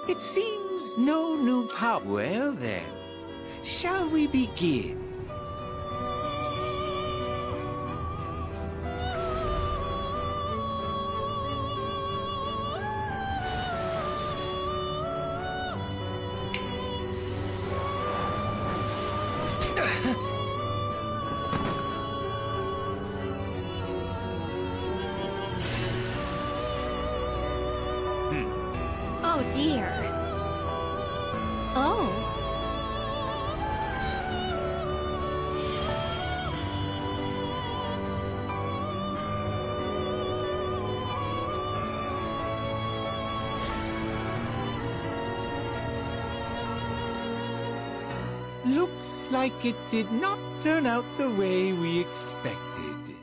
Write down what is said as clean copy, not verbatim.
It seems no new power. Well then, shall we begin? Oh dear. Oh. Looks like it did not turn out the way we expected.